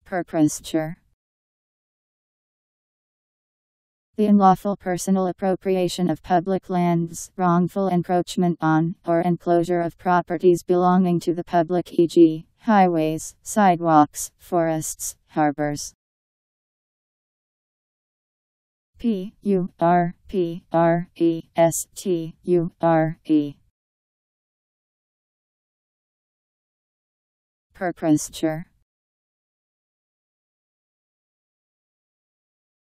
Purpresture. The unlawful personal appropriation of public lands, wrongful encroachment on, or enclosure of properties belonging to the public, e.g., highways, sidewalks, forests, harbors. Purpresture. Purpresture.